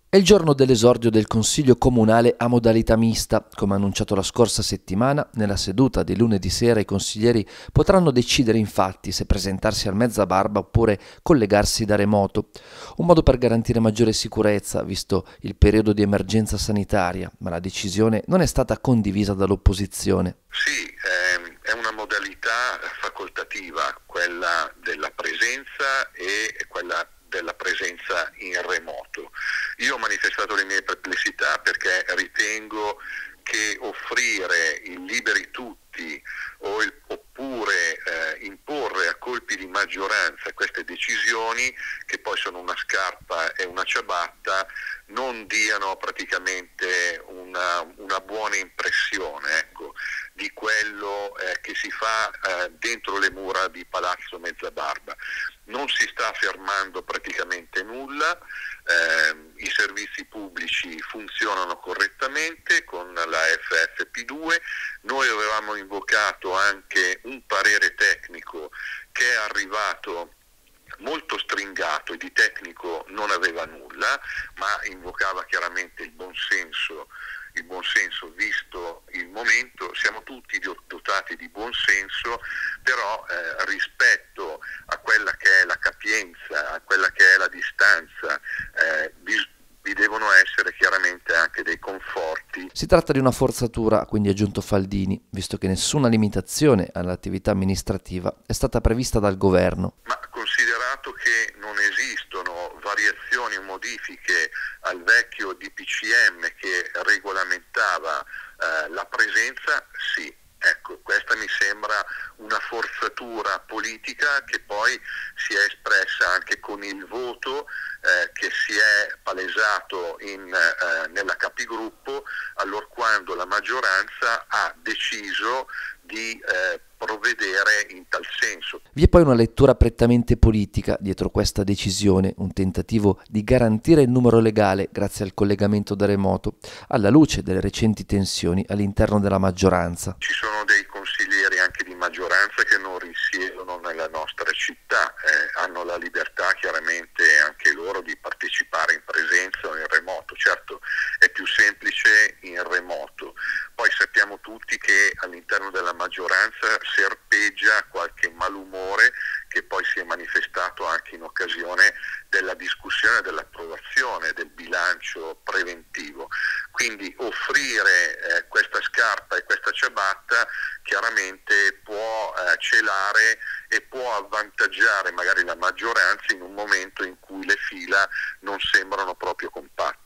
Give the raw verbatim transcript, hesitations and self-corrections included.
È il giorno dell'esordio del Consiglio Comunale a modalità mista. Come annunciato la scorsa settimana, nella seduta di lunedì sera i consiglieri potranno decidere infatti se presentarsi al Mezzabarba oppure collegarsi da remoto. Un modo per garantire maggiore sicurezza, visto il periodo di emergenza sanitaria, ma la decisione non è stata condivisa dall'opposizione. Sì, ehm, è una modalità facoltativa, quella della presenza e quella della presenza in remoto. Io ho manifestato le mie perplessità perché ritengo che offrire il liberi tutti o il, oppure eh, imporre a colpi di maggioranza queste decisioni, che poi sono una scarpa e una ciabatta, non diano praticamente una, una buona impressione, ecco, di quello eh, che si fa eh, dentro le mura di Palazzo Mezzabarba. Non si sta fermando praticamente nulla, eh, i servizi pubblici funzionano correttamente con la F F P due, noi avevamo invocato anche un parere tecnico che è arrivato molto stringato e di tecnico non aveva nulla, ma invocava chiaramente il buonsenso, il buonsenso visto il momento. Siamo tutti dotati di buonsenso, però eh, rispetto a quella che è la capienza, a quella che è la distanza, eh, bis- vi devono essere chiaramente anche dei conforti. Si tratta di una forzatura, quindi ha aggiunto Faldini, visto che nessuna limitazione all'attività amministrativa è stata prevista dal governo. Ma considerato che non esistono variazioni o modifiche al vecchio D P C M che regolamentava eh, la presenza, sì. Ecco, questa mi sembra una forzatura politica che poi si è espressa anche con il voto eh, che si è palesato in, eh, nella capigruppo, allorquando la maggioranza ha deciso di eh, provvedere in tal senso. Vi è poi una lettura prettamente politica dietro questa decisione, un tentativo di garantire il numero legale grazie al collegamento da remoto, alla luce delle recenti tensioni all'interno della maggioranza. Ci sono dei consiglieri anche di maggioranza che non risiedono nella nostra città, eh, hanno la libertà chiaramente anche loro di partecipare in presenza o in remoto. Certo, è più semplice in remoto. Poi sappiamo tutti che all'interno della maggioranza serpeggia qualche malumore che poi si è manifestato anche in occasione della discussione dell'approvazione del bilancio preventivo. Quindi offrire eh, questa scarpa e questa ciabatta chiaramente può eh, celare e può avvantaggiare magari la maggioranza in un momento in cui le fila non sembrano proprio compatte.